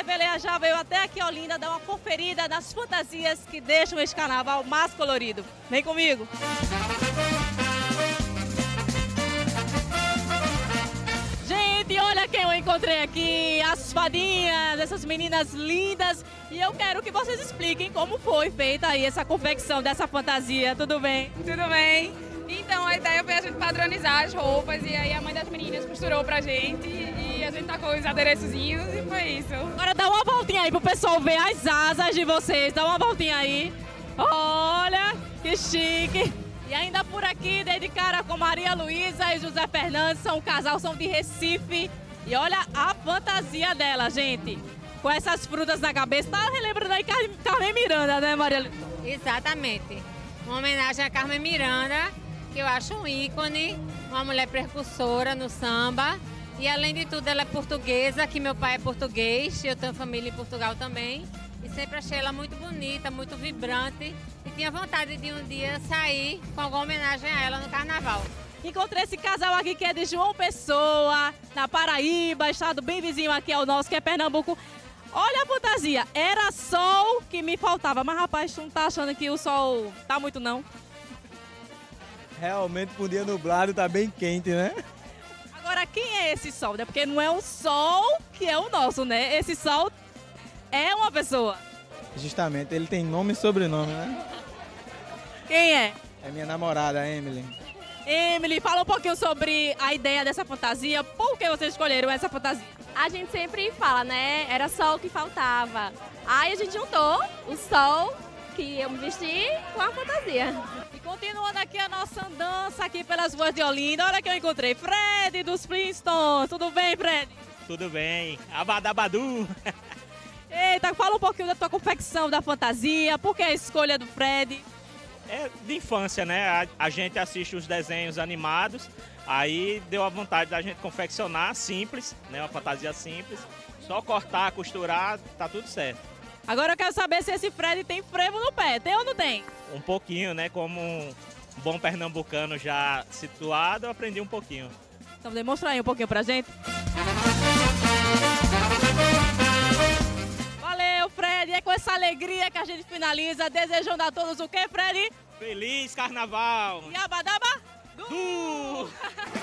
Peleia já veio até aqui, Olinda, dar uma conferida nas fantasias que deixam esse carnaval mais colorido. Vem comigo! Gente, olha quem eu encontrei aqui, as fadinhas, essas meninas lindas. E eu quero que vocês expliquem como foi feita aí essa confecção dessa fantasia, tudo bem? Tudo bem? Então a ideia foi a gente padronizar as roupas e aí a mãe das meninas costurou pra gente e a gente tacou os adereçozinhos e foi isso. Agora dá uma voltinha aí pro pessoal ver as asas de vocês, dá uma voltinha aí. Olha, que chique! E ainda por aqui, dei de cara com Maria Luísa e José Fernandes, são um casal, são de Recife. E olha a fantasia dela, gente. Com essas frutas na cabeça, tá relembrando aí Carmen Miranda, né, Maria Luísa? Exatamente. Uma homenagem a Carmen Miranda, que eu acho um ícone, uma mulher precursora no samba. E além de tudo, ela é portuguesa, que meu pai é português, eu tenho família em Portugal também. E sempre achei ela muito bonita, muito vibrante. E tinha vontade de um dia sair com alguma homenagem a ela no carnaval. Encontrei esse casal aqui que é de João Pessoa, na Paraíba, estado bem vizinho aqui ao nosso, que é Pernambuco. Olha a fantasia, era sol que me faltava. Mas rapaz, tu não tá achando que o sol tá muito não? Realmente, por um dia nublado, tá bem quente, né? Agora, quem é esse sol, né? Porque não é o sol que é o nosso, né? Esse sol é uma pessoa. Justamente, ele tem nome e sobrenome, né? Quem é? É minha namorada, Emily. Emily, fala um pouquinho sobre a ideia dessa fantasia. Por que vocês escolheram essa fantasia? A gente sempre fala, né? Era só o que faltava. Aí a gente juntou o sol que eu me vesti com a fantasia. E continuando aqui a nossa andança aqui pelas ruas de Olinda, olha que eu encontrei Fred dos Flintstones. Tudo bem, Fred? Tudo bem. Abadabadu. Eita, fala um pouquinho da tua confecção da fantasia. Por que a escolha do Fred? É de infância, né? A gente assiste os desenhos animados, aí deu a vontade da gente confeccionar simples, né? Uma fantasia simples. Só cortar, costurar, tá tudo certo. Agora eu quero saber se esse Fred tem frevo no pé. Tem ou não tem? Um pouquinho, né? Como um bom pernambucano já situado, eu aprendi um pouquinho. Então demonstra aí um pouquinho pra gente. Valeu, Fred. E é com essa alegria que a gente finaliza, desejando a todos o quê, Fred? Feliz Carnaval! E abadaba? Du!